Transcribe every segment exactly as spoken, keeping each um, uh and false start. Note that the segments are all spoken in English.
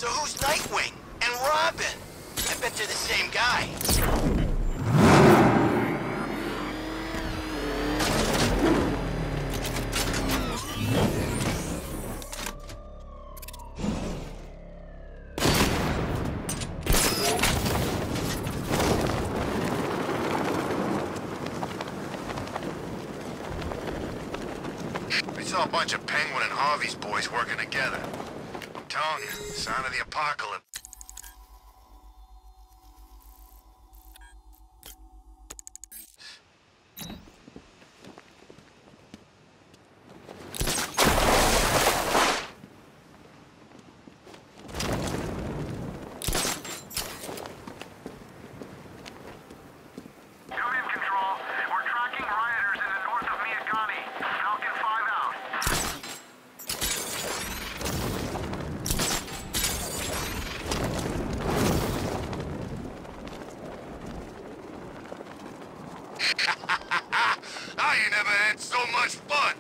who's Nightwing? And Robin? I bet they're the same guy. We saw a bunch of Penguin and Harvey's boys working together. I'm telling you, sign of the apocalypse. I ain't never had so much fun!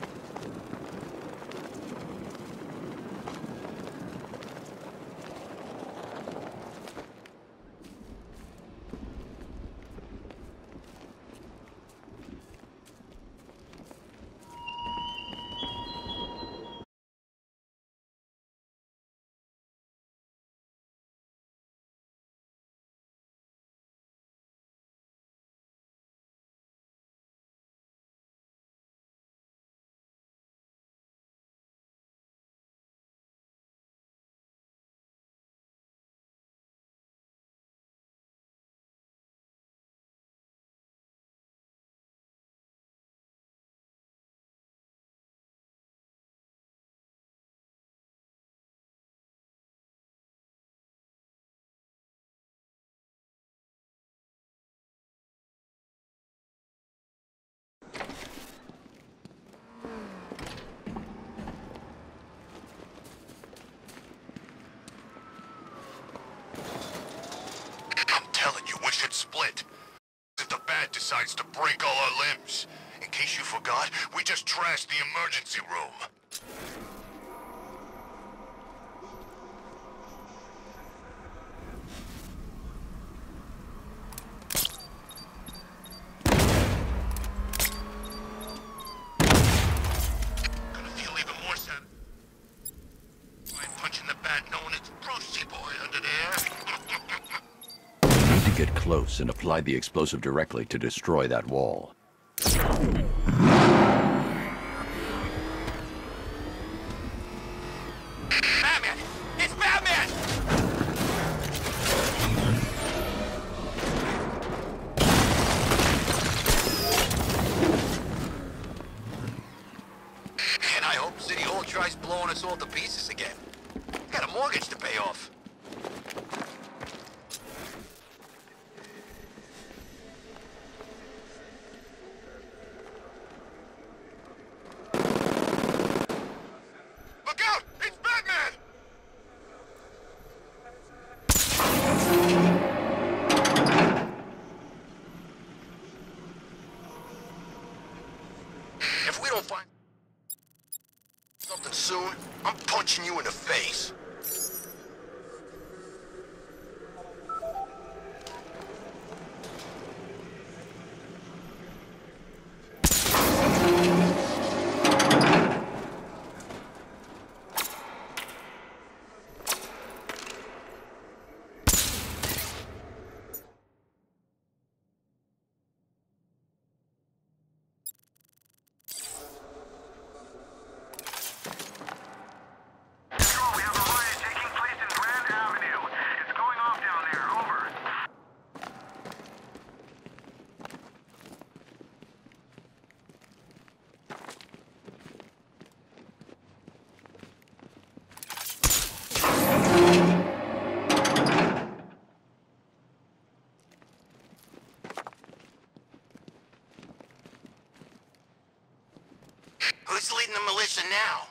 Split. If the bat decides to break all our limbs. In case you forgot, we just trashed the emergency room. Gonna feel even more sad. Punching the bat knowing it's Brucey boy under there. Get close and apply the explosive directly to destroy that wall. Batman! It's Batman! And I hope City Hall tries blowing us all to pieces again. Got a mortgage to pay off. Find something soon, I'm punching you in the face. Who's leading the militia now?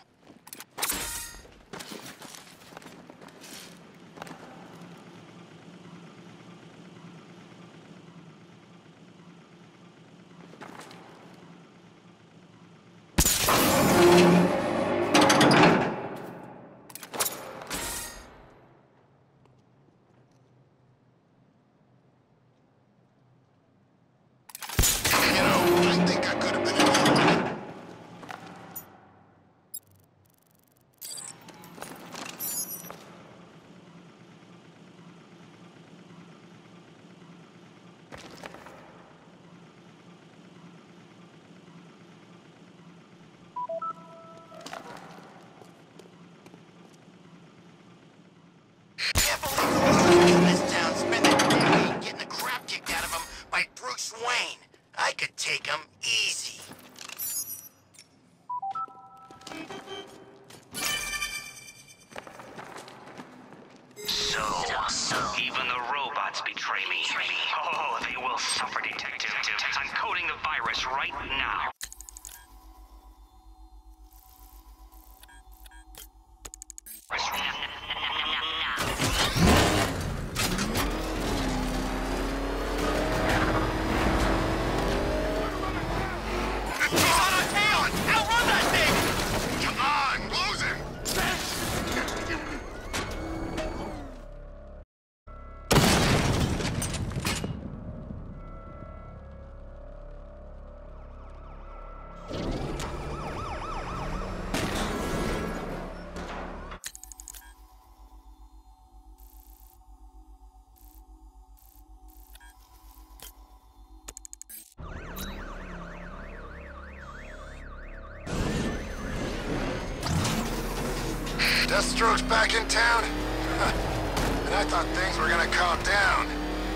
Deathstroke's back in town? And I thought things were gonna calm down.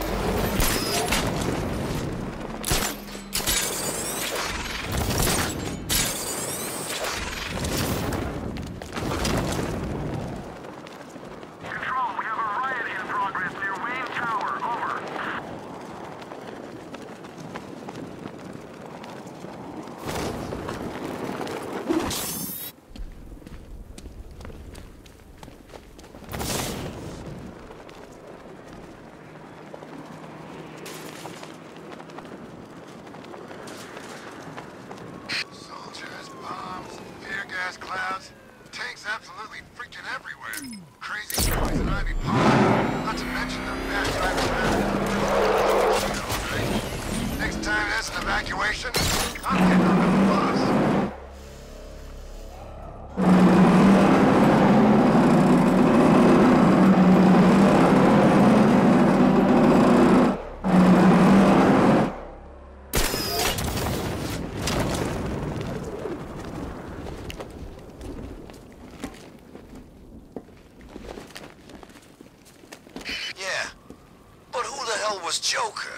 Control, we have a riot in progress near Wayne Tower. Over. Soldiers, bombs, tear gas clouds, tanks absolutely freaking everywhere. Crazy poison ivy pollen, not to mention the fast driving around. Next time there's an evacuation, I'm getting on the bus. Yeah, but who the hell was Joker?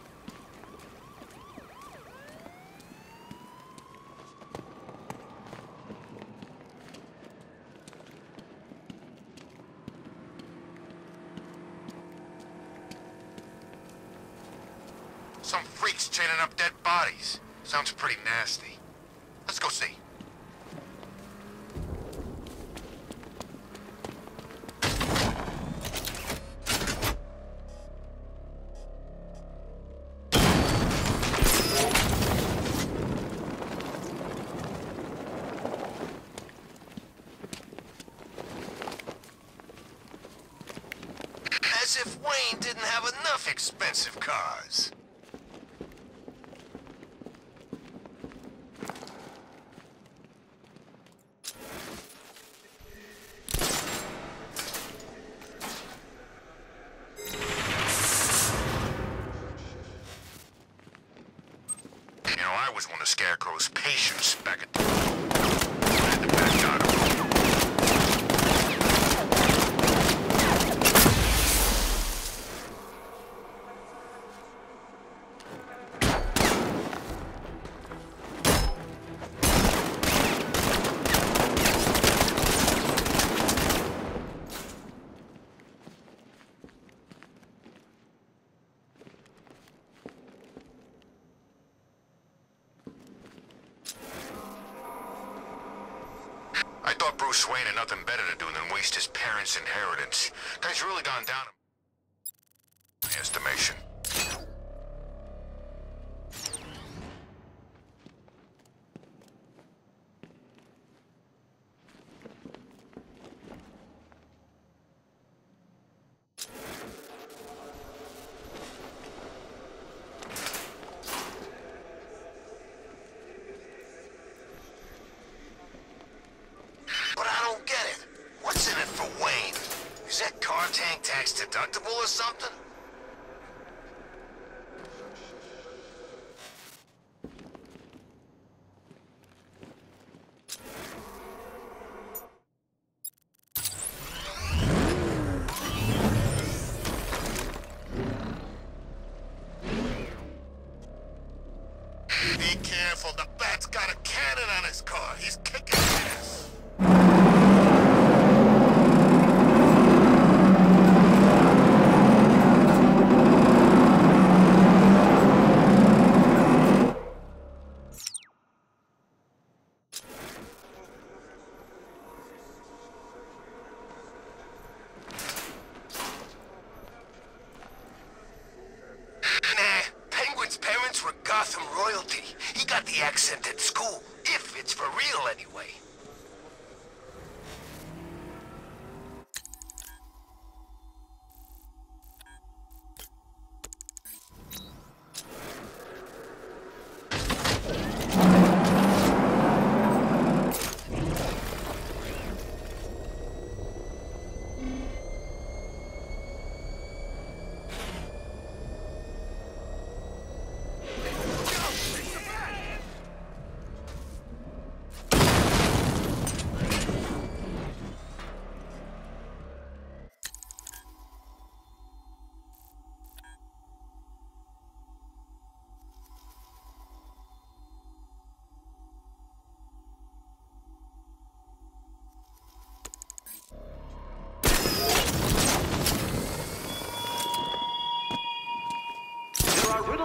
Some freaks chaining up dead bodies. Sounds pretty nasty. Let's go see. As if Wayne didn't have enough expensive cars. You know, I was one of Scarecrow's patients back at... I had to back out of him. I thought Bruce Wayne had nothing better to do than waste his parents' inheritance. Guy's really gone down in my estimation. But I don't get it. What's in it for Wayne? Is that car tank tax deductible or something? Be careful, the Bat's got a cannon on his car. He's kicking ass. Nah, Penguin's parents were Gotham royalty. He got the accent at school, if it's for real anyway.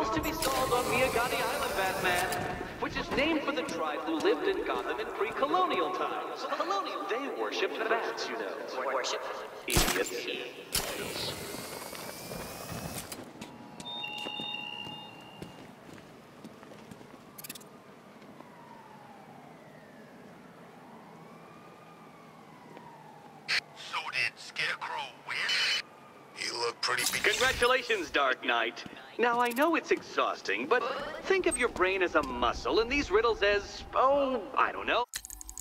is to be solved on Miyagani Island, Batman, which is named for the tribe who lived in Gotham in pre-colonial times. Colonial, they worshipped bats, you know. Worship? Idiots. So did Scarecrow win? He looked pretty big. Congratulations, Dark Knight. Now, I know it's exhausting, but think of your brain as a muscle and these riddles as, oh, I don't know.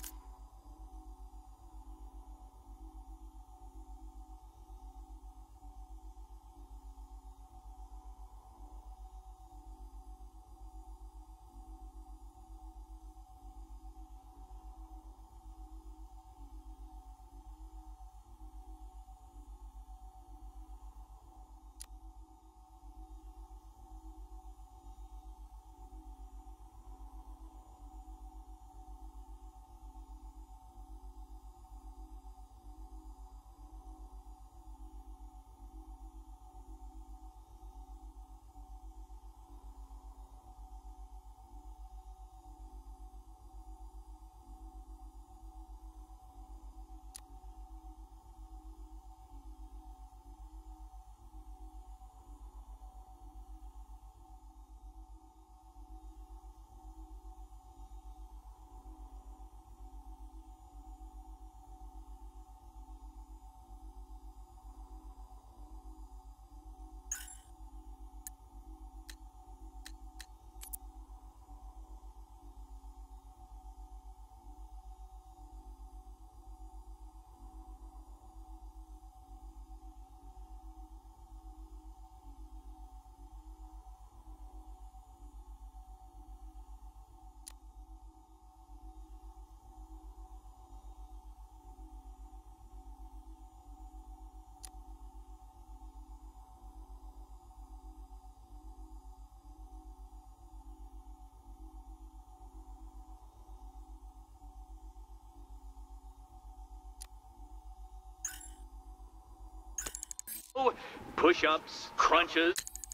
Push-ups, crunches.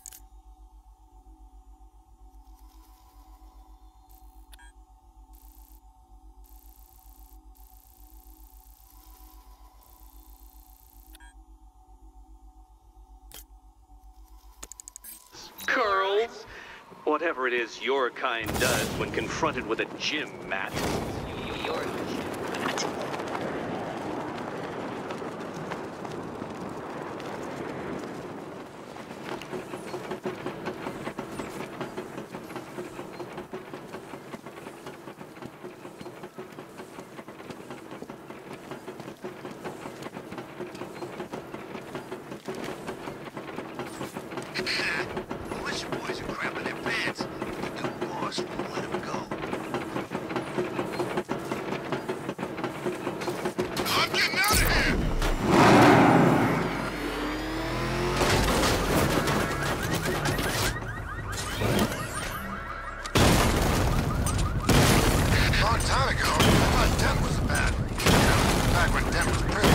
Curls. Whatever it is your kind does when confronted with a gym mat. Your gym mat. Militia boys are crapping their pants. The new boss won't let him go. I'm getting out of here! Long time ago, I thought Dent was bad. Back when Dent was pretty.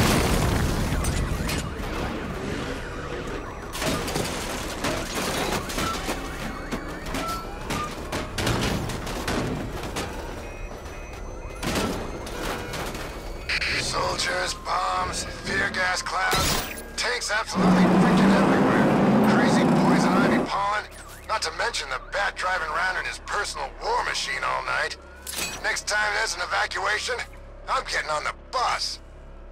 Soldiers, bombs, tear gas clouds, tanks absolutely freaking everywhere. Crazy poison ivy pollen, not to mention the bat driving around in his personal war machine all night. Next time there's an evacuation, I'm getting on the bus.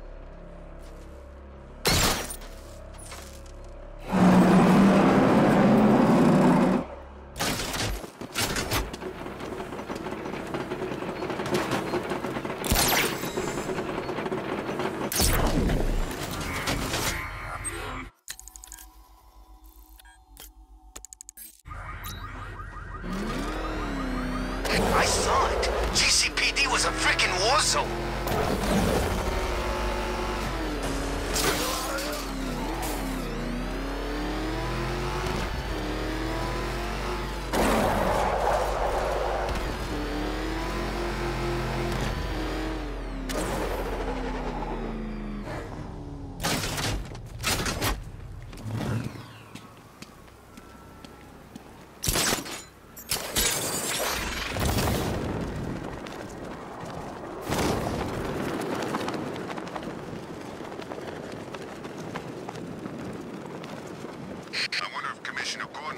I saw it. G C P D was a freaking war zone.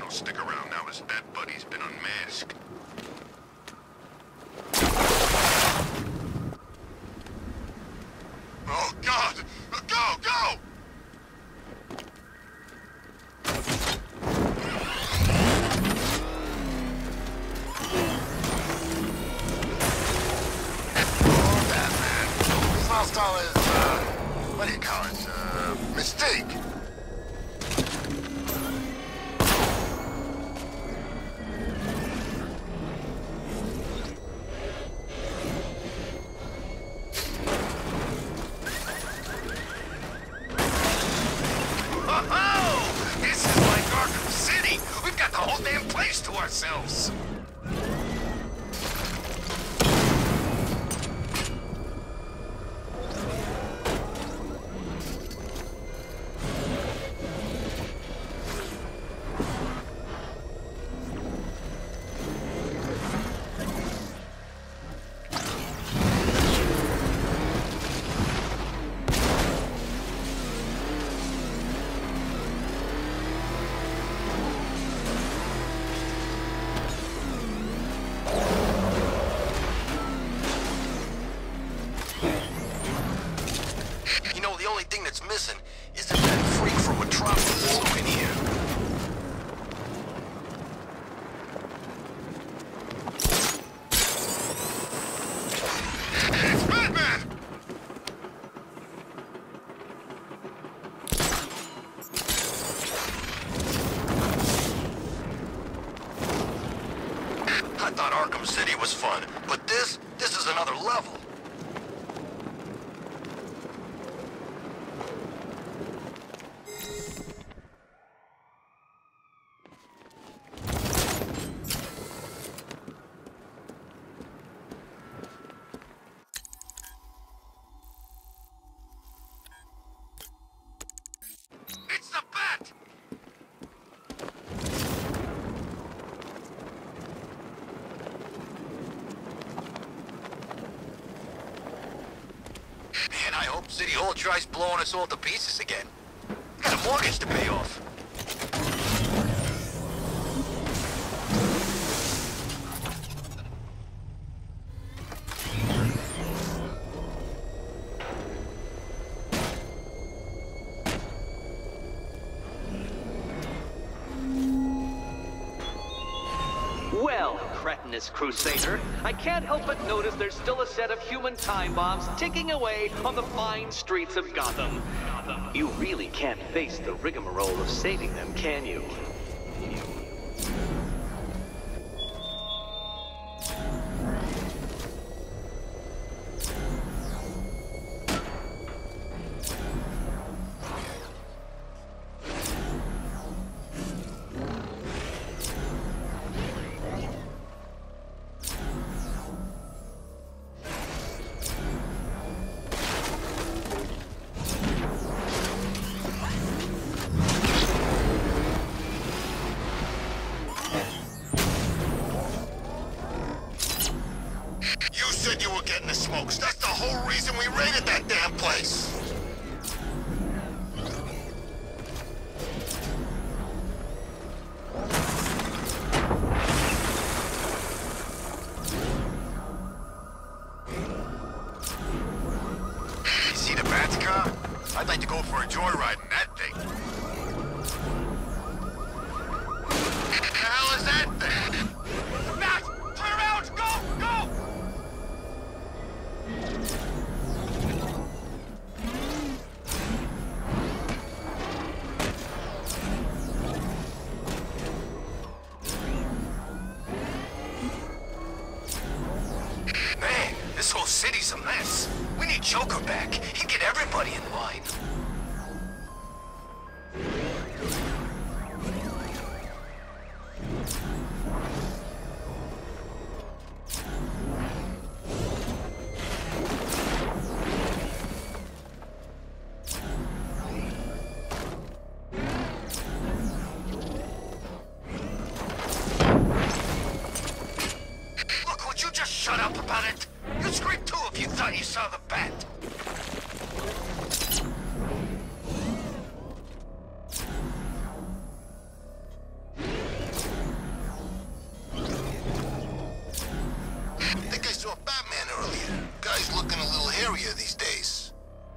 don't stick around now his Bat Buddy's been unmasked. Oh, God! Go, go! Oh, Batman. He's lost all his, uh, what do you call it, uh, mystique. Ourselves. That's missing is that that freak from Metropolis in here. It's Batman! I thought Arkham City was fun, but this, this is another level. I hope City Hall tries blowing us all to pieces again. I got a mortgage to pay off. Well, cretinous Crusader, I can't help but notice there's still a set of human time bombs ticking away on the fine streets of Gotham. You really can't face the rigmarole of saving them, can you? Said you were getting the smokes. That's the whole reason we raided that damn place. You see the Bat's car? I'd like to go for a joyride in that thing. What the hell is that thing? Bat! Turn around! Go! Go! Man, this whole city's a mess. We need Joker back. He'd get everybody in line. Shut up about it! You'd scream too if you thought you saw the Bat! Just looking a little hairier these days.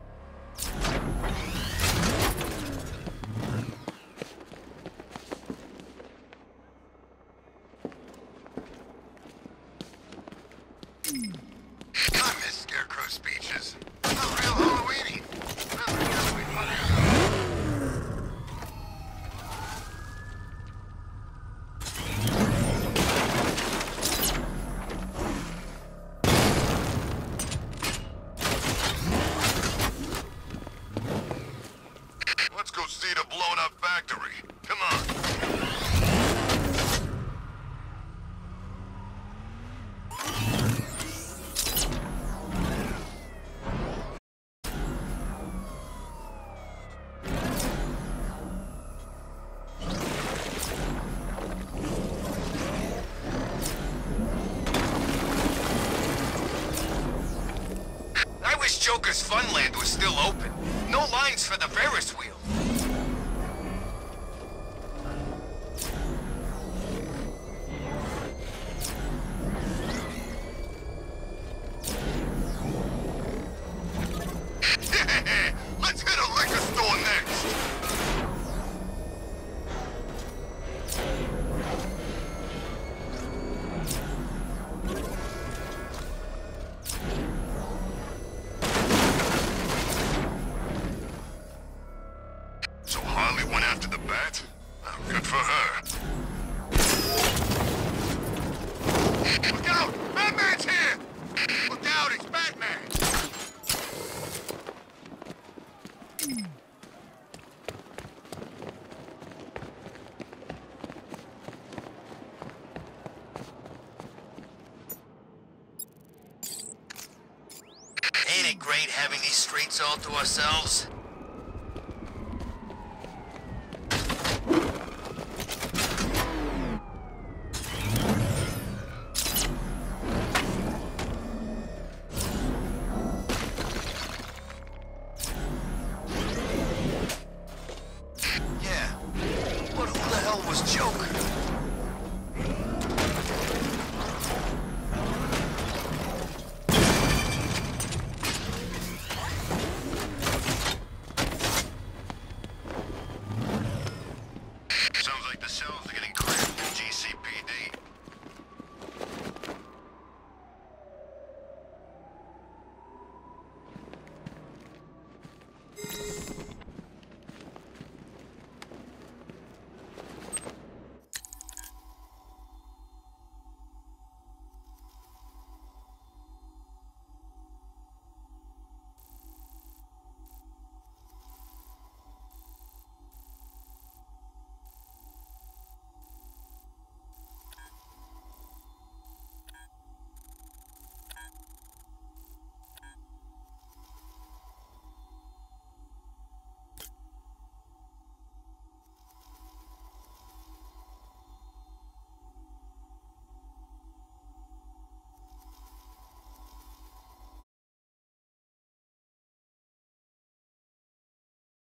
I miss Scarecrow speeches. Not real Halloween-y. Nothing else we funny. Let's go see the blown-up factory. Come on. I wish Joker's Funland was still open. No lines for the Ferris wheel. Let's hit a liquor store next. So Harley went after the bat? Oh, good for her. Look out! Batman's here! Look out, it's Batman! Ain't it great having these streets all to ourselves?